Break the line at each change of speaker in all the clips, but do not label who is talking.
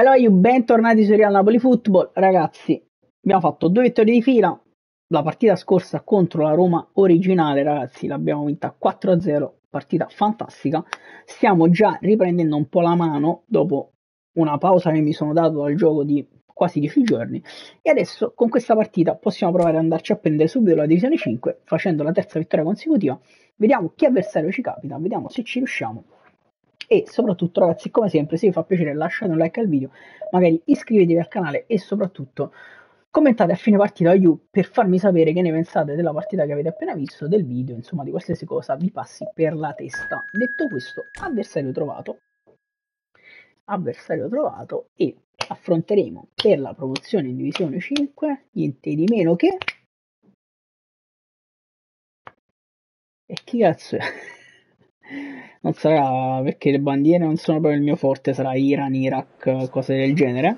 Bello, bentornati su Real Napoli Football. Ragazzi, abbiamo fatto 2 vittorie di fila. La partita scorsa contro la Roma originale, ragazzi, l'abbiamo vinta 4-0, partita fantastica. Stiamo già riprendendo un po' la mano dopo una pausa che mi sono dato dal gioco di quasi 10 giorni. E adesso con questa partita possiamo provare ad andarci a prendere subito la Divisione 5, facendo la terza vittoria consecutiva. Vediamo che avversario ci capita, vediamo se ci riusciamo. E soprattutto, ragazzi, come sempre, se vi fa piacere lasciate un like al video, magari iscrivetevi al canale e soprattutto commentate a fine partita per farmi sapere che ne pensate della partita che avete appena visto, del video, insomma di qualsiasi cosa vi passi per la testa. Detto questo, avversario trovato e affronteremo per la promozione in Divisione 5 niente di meno che... E chi cazzo è? Non sarà, perché le bandiere non sono proprio il mio forte, sarà Iran, Iraq, cose del genere.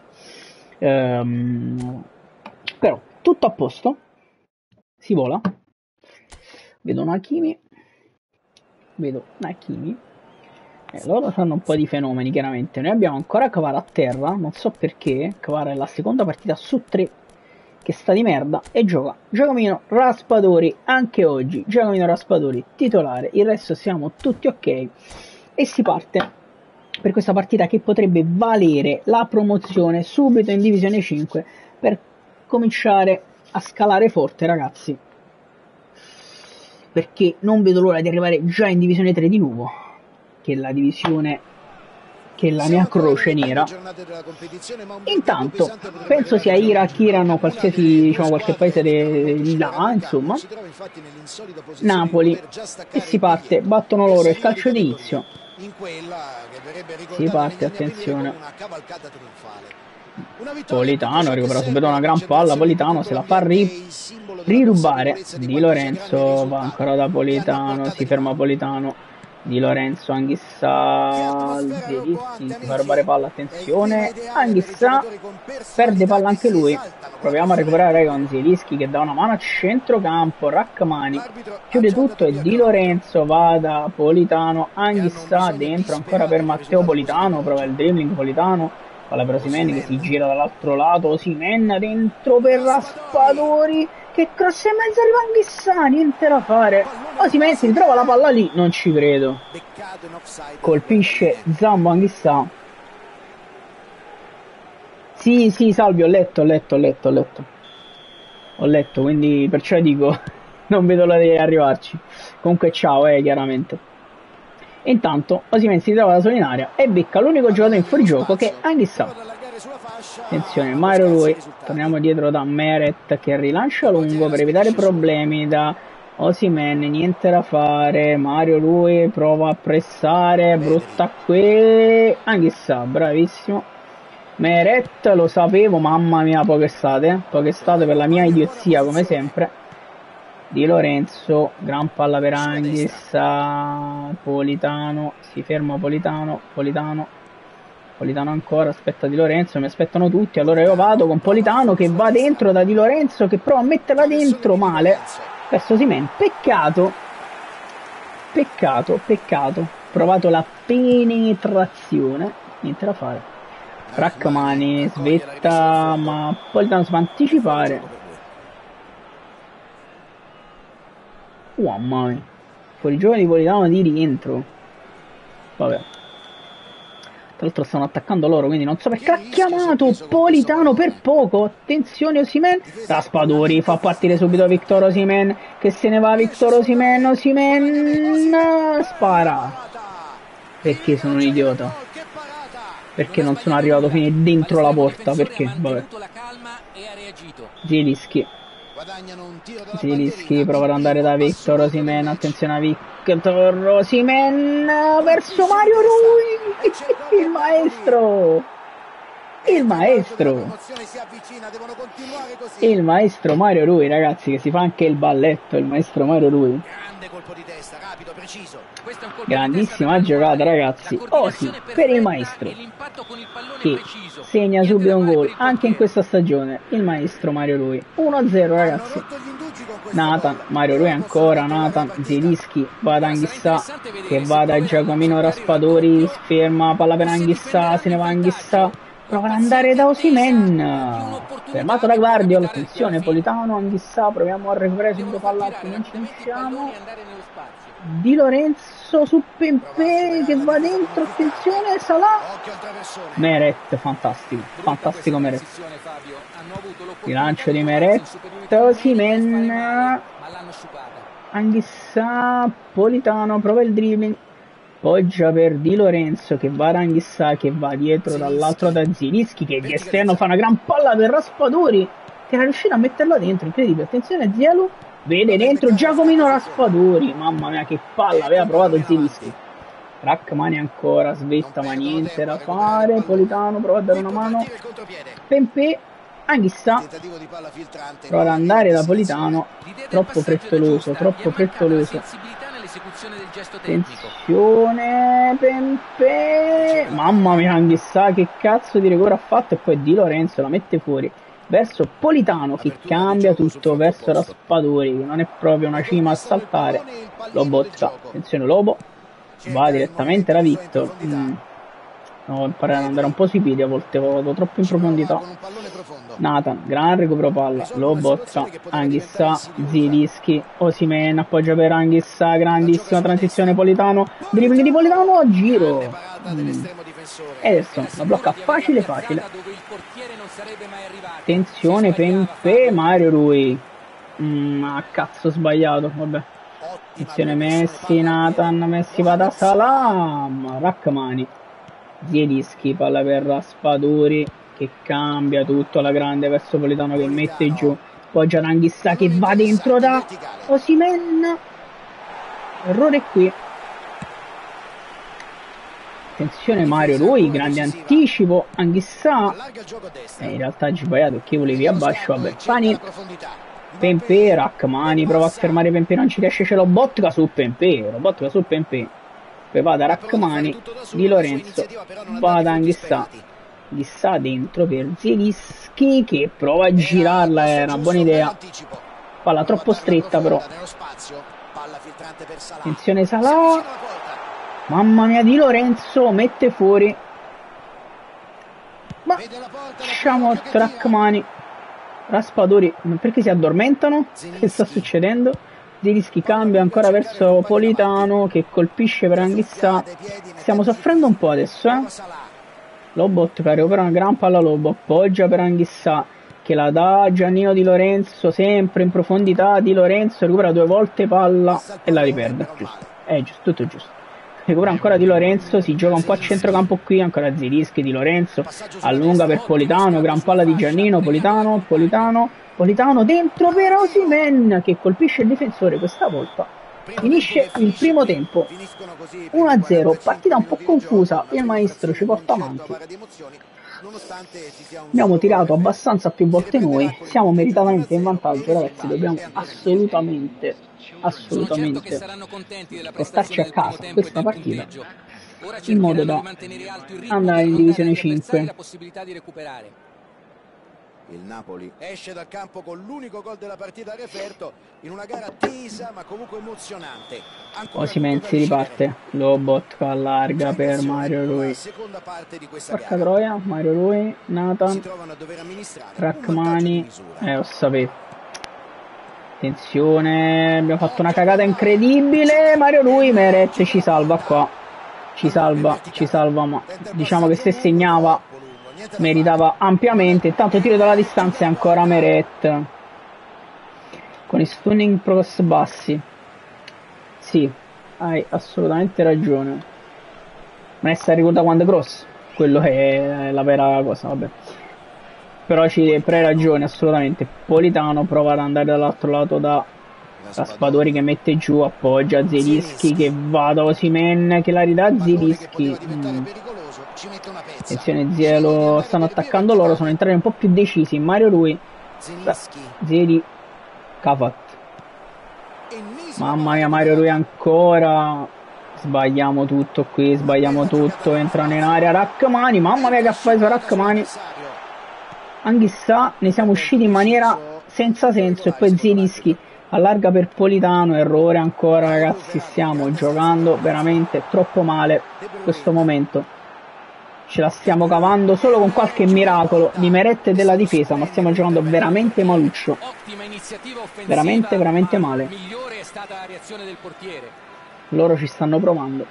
Però tutto a posto, si vola. Vedo Nakimi. Loro hanno un po' di fenomeni, chiaramente. Noi abbiamo ancora Kvara a terra, non so perché. Kvara è la seconda partita su 3 che sta di merda e gioca Giacomino Raspadori anche oggi. Giacomino Raspadori titolare, il resto siamo tutti ok e si parte per questa partita che potrebbe valere la promozione subito in Divisione 5 per cominciare a scalare forte, ragazzi, perché non vedo l'ora di arrivare già in Divisione 3 di nuovo, che è la divisione che è la mia croce nera. Intanto penso sia Iraq, Iran o qualsiasi, diciamo, qualche paese di là, insomma, Napoli, e si parte, battono loro il calcio d'inizio, si parte, attenzione, Politano recupera subito una gran palla, Politano se la fa rirubare, Di Lorenzo va ancora da Politano, si ferma Politano, Di Lorenzo, Anghissà, Zielinski si fa rubare palla, attenzione, Anghissà perde palla anche lui, proviamo a recuperare con Zielinski che dà una mano a centrocampo, Rachmani chiude tutto e Di Lorenzo va da Politano, Anghissà dentro ancora per Matteo Politano, prova il dribbling Politano, palla per Osimhen che si gira dall'altro lato, Osimhen dentro per Raspadori che cross e mezzo arriva Anghissà, niente da fare, Osimhen si ritrova la palla lì, non ci credo, colpisce Zambo Anghissà. Sì, Salvi, ho letto, quindi perciò dico non vedo l'ora di arrivarci. Comunque ciao, chiaramente. Intanto Osimhen si trova da solo in area e becca l'unico giocatore in fuorigioco che è Anghissà. Attenzione, Mario Rui, torniamo dietro da Meret che rilancia lungo per evitare problemi da Osimhen, niente da fare, Mario Rui prova a pressare, brutta qui, Anghissà, bravissimo, Meret, lo sapevo, mamma mia, poche state per la mia idiozia come sempre. Di Lorenzo, gran palla per Anghissà, Politano, si ferma Politano ancora, aspetta Di Lorenzo, mi aspettano tutti, allora io vado con Politano che va dentro da Di Lorenzo che prova a metterla dentro male, verso Osimhen, peccato, provato la penetrazione, niente da fare, Rachmani svetta ma Politano si fa anticipare, mamma mia, fuori gioco di Politano di rientro, vabbè. Tra l'altro stanno attaccando loro, quindi non so perché ha chiamato Politano per poco. Attenzione Osimhen, Raspadori fa partire subito Victor Osimhen, che se ne va Victor Osimhen, spara. Perché sono un idiota? Perché non sono arrivato fino dentro la porta? Perché? Vabbè. Zielinski prova ad andare da Victor Osimhen, attenzione a Victor Osimhen verso Mario Rui, il maestro Mario Rui, ragazzi, che si fa anche il balletto, il maestro Mario Rui. Grandissima giocata, ragazzi. Osi per il maestro che segna subito un gol anche in questa stagione, il maestro Mario Rui. 1-0, ragazzi. Mario Rui ancora, Zielinski va da Anghissà che va da Giacomino Raspadori, si ferma, palla per Anghissà, se ne va Anghissà, prova ad andare da Osimhen, fermato da Guardiola, attenzione Politano, Anghissà, proviamo a recuperare subito palla alta, non ci riusciamo. Di Lorenzo su Pepe che va dentro, attenzione Salah, Meret, fantastico Meret, il lancio di Meret, Osimhen, Anghissà, Politano, prova il dribbling, poggia per Di Lorenzo che va ad Anghissà, che va dietro dall'altro da Zielinski, che di esterno fa una gran palla per Raspadori, che era riuscito a metterla dentro, incredibile, attenzione Zielu, vede dentro Giacomino Raspadori, mamma mia che palla, aveva provato Zielinski, Rachmani ancora, svetta ma niente da fare, Politano prova a dare una mano, Pepe, Anghissà, prova ad andare da Politano, troppo frettoloso, attenzione Pepe, mamma mia Anghissà che cazzo di rigore ha fatto, e poi Di Lorenzo la mette fuori verso Politano che cambia tutto verso Raspadori, che non è proprio una cima a saltare, lo boccia, attenzione Lobo, va direttamente da Victor, devo imparare ad andare un po' sui piedi, a volte vado troppo in profondità. Nathan, gran recupero palla, lo boccia, Anghissà, Zielinski, Osimhen, appoggia per Anghissà, grandissima transizione Politano, dribbling di Politano a giro, Ederson, la blocca facile, attenzione Pepe, Mario Rui, cazzo sbagliato, vabbè, attenzione Messi, Nathan, Messi va da Salah, Rachmani, Zielinski, palla per Raspadori che cambia tutto alla grande verso Politano che mette giù, poggia Anghissà che va dentro da Osimhen, errore qui, attenzione Mario Rui, grande anticipo, Anghissà, in realtà ha sbagliato perché volevi abbascio, vabbè, Pani, Pepe, Rachmani, prova a fermare Pepe, non ci riesce, c'è lo Botka su Pepe, poi va da Rachmani, Di Lorenzo, va da Anghissà, Anghissà dentro per Zielinski che prova a girarla, è una buona idea, palla troppo stretta però, attenzione Salah, mamma mia Di Lorenzo mette fuori, ma lasciamo Rachmani, Raspadori, perché si addormentano? Che sta succedendo? Zielinski cambia ancora verso Politano che colpisce per Anghissà, stiamo soffrendo un po' adesso, Lobot che recupera una gran palla, Lobo appoggia per Anghissà che la dà Giannino Di Lorenzo sempre in profondità, Di Lorenzo recupera 2 volte palla e la riperde, giusto, tutto giusto, recupera ancora Di Lorenzo, si gioca un po' a centrocampo qui, ancora Zielinski, Di Lorenzo allunga per Politano, gran palla di Giannino, Politano dentro per Osimhen che colpisce il difensore, questa volta finisce il primo tempo 1-0, partita un po' confusa, il maestro ci porta avanti, abbiamo tirato abbastanza più volte noi, siamo meritatamente in vantaggio ragazzi, dobbiamo assolutamente restarci a casa questa partita in modo da andare in divisione 5.
Il Napoli esce dal campo con l'unico gol della partita referto in una gara tesa ma comunque emozionante.
Osimhen si riparte, Lobot allarga per Mario Rui, porca troia, Mario Rui, Nathan, Rachmani, lo sapevo, attenzione, abbiamo fatto una cagata incredibile, Mario Rui, Meret ci salva qua, ci salva, ma diciamo che se segnava meritava ampiamente, intanto tiro dalla distanza e ancora Meret con i stunning cross bassi, sì, hai assolutamente ragione, non è stato ricordato quando cross, quello è la vera cosa, vabbè, però ci hai ragione assolutamente. Politano prova ad andare dall'altro lato da Raspadori che mette giù, appoggia Zielinski che va da Osimhen che la ridà Zielinski, attenzione Zielo, stanno attaccando loro, sono entrati un po' più decisi, Mario Rui, Zieli, Kafat, mamma mia Mario Rui ancora, sbagliamo tutto qui, entrano in area Rachmani, mamma mia che ha fatto Rachmani, Anghissà, ne siamo usciti in maniera senza senso, e poi Zielinski allarga per Politano, errore ancora ragazzi, stiamo giocando veramente troppo male in questo momento. Ce la stiamo cavando solo con qualche miracolo di Meret e della difesa, ma stiamo giocando veramente maluccio. Veramente, veramente male.
Migliore è stata la reazione del portiere.
Loro ci stanno provando.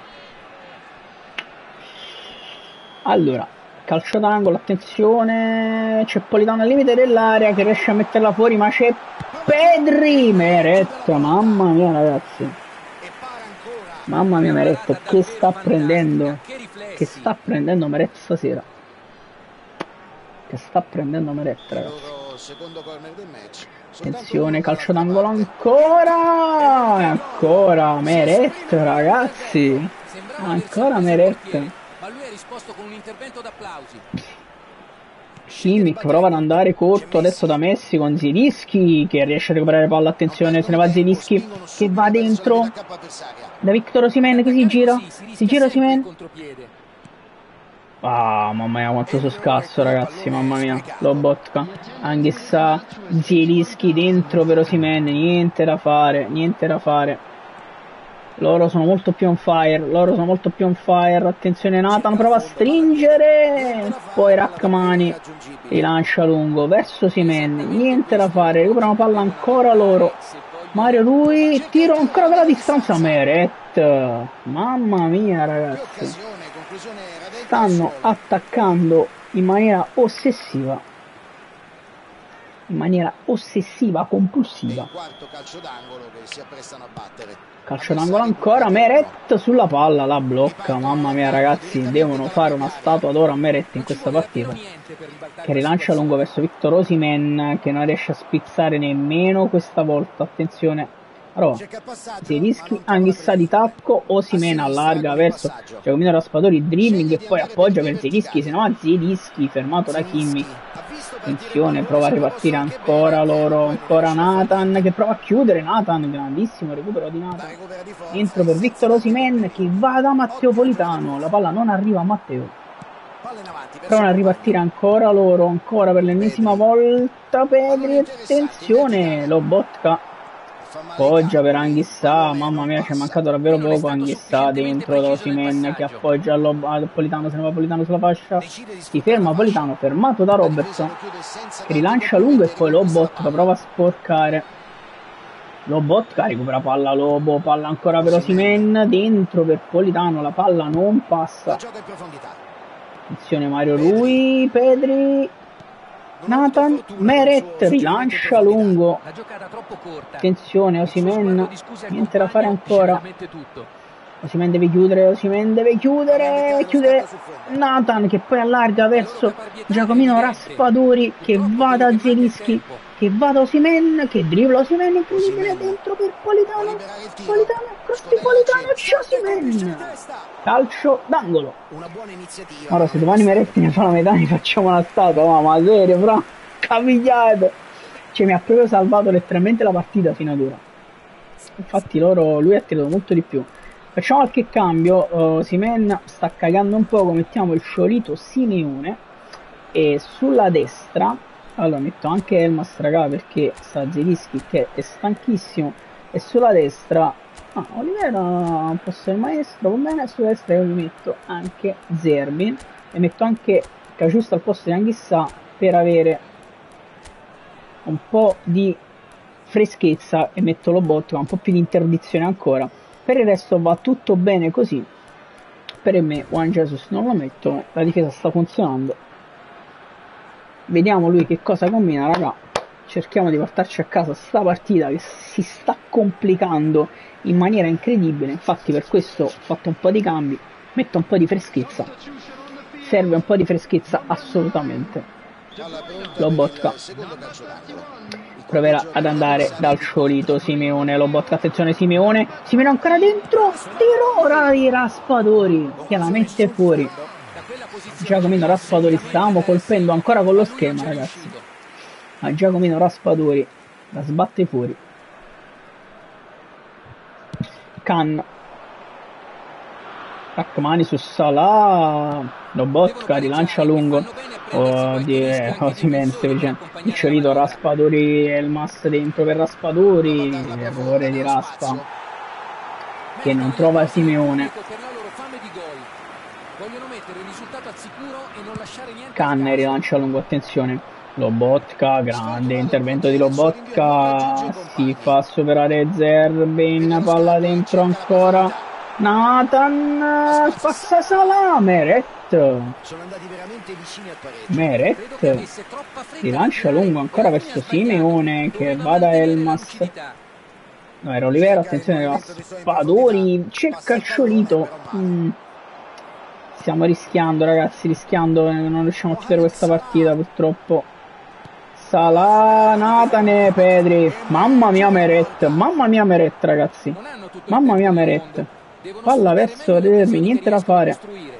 Allora, calcio d'angolo, attenzione, c'è Politano al limite dell'area che riesce a metterla fuori, ma c'è Pedri, Meret, mamma mia ragazzi. Mamma mia Meret, che sta prendendo? Che sta prendendo Meret stasera? Che sta prendendo Meret, ragazzi? Attenzione, calcio d'angolo ancora! Ancora Meret, ragazzi! Ancora Meret!
Ma lui ha risposto con un intervento d'applausi.
Kimmich prova ad andare corto adesso da Messi con Zielinski che riesce a recuperare palla, attenzione, se ne va Zielinski che va dentro da Victor Osimhen che si gira Osimhen. Ah, mamma mia quanto sono scarso ragazzi, mamma mia. Lobotka, Anghissà, Zielinski dentro per Osimhen, niente da fare. Loro sono molto più on fire, attenzione Nathan prova a stringere, poi Rachmani rilancia lungo verso Osimhen, niente da fare, recuperano palla ancora loro, Mario Rui, tiro ancora dalla distanza, Meret, mamma mia ragazzi, stanno attaccando in maniera ossessiva, compulsiva. Calcio d'angolo ancora, Meret sulla palla, la blocca, mamma mia ragazzi, devono fare una statua d'oro a Meret in questa partita, che rilancia lungo verso Victor Osimhen, che non riesce a spizzare nemmeno questa volta, attenzione, allora, Zielinski, Anghissà di tacco, Osimhen allarga verso Giacomino Raspadori, dribbling e poi appoggia per Zielinski, se no a Zielinski, fermato da Kimmich. Attenzione, prova a ripartire ancora loro, ancora Nathan che prova a chiudere, Nathan, grandissimo recupero di Nathan, entro per Victor Osimhen che va da Matteo Politano, la palla non arriva a Matteo, provano a ripartire ancora loro, ancora per l'ennesima volta Pedri, attenzione, Lobotka appoggia per Anghissà, mamma mia c'è mancato davvero poco, Anghissà dentro da Osimhen che appoggia a Politano, se ne va Politano sulla fascia, si ferma Politano, fermato da Robertson che rilancia lungo e poi Lobotka prova a sporcare, Lobotka recupera palla Lobo, palla ancora per Osimhen, dentro per Politano, la palla non passa, attenzione Mario Rui, Pedri, Nathan, Meret rilancia lungo, attenzione Osimhen, niente da fare ancora, Osimhen deve chiudere, chiude Nathan che poi allarga verso Giacomino Raspadori che va da Zielinski, che va da Osimhen, che dribbla Osimhen, incredibile dentro per Politano, cross di Politano, c'è Osimhen, calcio d'angolo. Ora se domani Meret ne fa la metà ne facciamo una statua, ma serio, però capigliate, cioè mi ha proprio salvato letteralmente la partita fino ad ora, infatti lui ha tirato molto di più. Facciamo qualche cambio, Osimhen sta cagando un poco, mettiamo il Sciolito Simeone e sulla destra, allora metto anche Elmas raga perché sta Zielinski che è stanchissimo e sulla destra, Olivera può essere il maestro, va bene, sulla destra io mi metto anche Zerbin e metto anche Caciusto al posto di Anghissà per avere un po' di freschezza e metto Lobotka, un po' più di interdizione ancora. Per il resto va tutto bene così, per me Juan Jesus non lo metto, la difesa sta funzionando, vediamo lui che cosa combina raga, cerchiamo di portarci a casa sta partita che si sta complicando in maniera incredibile, infatti per questo ho fatto un po' di cambi, metto un po' di freschezza, serve un po' di freschezza assolutamente. Lobotka proverà ad andare dal Sciolito Simeone, Lobotka, attenzione Simeone ancora dentro, tiro ora di Raspadori che la mette fuori, Giacomino Raspadori, stavamo colpendo ancora con lo schema ragazzi, ma Giacomino Raspadori la sbatte fuori. Can Rachmani su Salah, Lobotka rilancia lungo, Osimhen il Sciolito, Raspadori, Elmas dentro per Raspadori, errore di Raspa che non trova Simeone,
Vogliono mettere il risultato al sicuro e non lasciare niente.
Canne rilancia a lungo, attenzione. Lobotka, grande intervento di Lobotka. Si fa superare Zerbin, palla dentro ancora. Nathan passa Salah, Meret.
Sono andati veramente vicini al pareggio.
Meret rilancia lungo ancora verso Simeone che va da Elmas. No, era Olivera, attenzione, Raspadori, c'è Calciolito. Stiamo rischiando, ragazzi, non riusciamo a chiudere questa partita purtroppo. Salah, Nathan e Pedri. Mamma mia Meret, ragazzi. Mamma mia Meret. Palla verso Derby, niente da fare.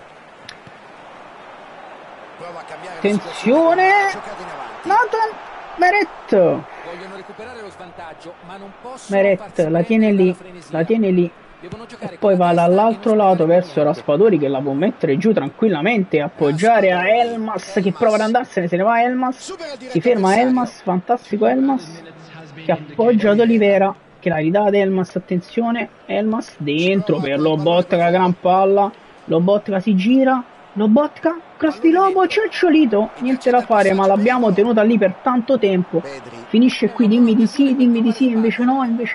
Attenzione, Nathan, Meret.
Vogliono recuperare lo svantaggio, ma non possono.
Meret la tiene lì, e poi va dall'altro lato verso Raspadori che la può mettere giù tranquillamente, appoggiare a Elmas che prova ad andarsene, se ne va Elmas, si ferma Elmas, fantastico Elmas che appoggia ad Olivera che la ridà ad Elmas, attenzione, Elmas dentro per Lobotka, gran palla, Lobotka si gira, Lobotka, cross di Lobo, Calciolito, niente da fare, ma l'abbiamo tenuta lì per tanto tempo, finisce qui, dimmi di sì, invece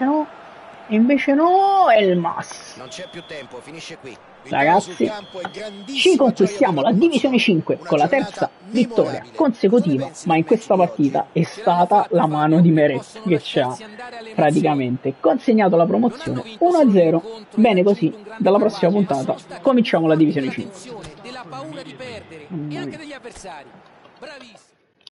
no, Elmas.
Non c'è più tempo, finisce qui.
Ragazzi, ci conquistiamo la Divisione 5 con la terza vittoria consecutiva, ma in questa partita è stata la mano di Meret che ci ha praticamente consegnato la promozione 1-0. Bene così, dalla prossima puntata cominciamo la Divisione 5.
Della paura di perdere e anche degli avversari. Bravissimo.